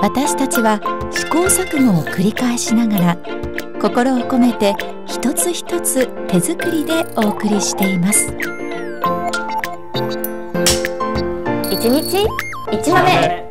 私たちは試行錯誤を繰り返しながら、心を込めて一つ一つ手作りでお送りしています。 1日1豆。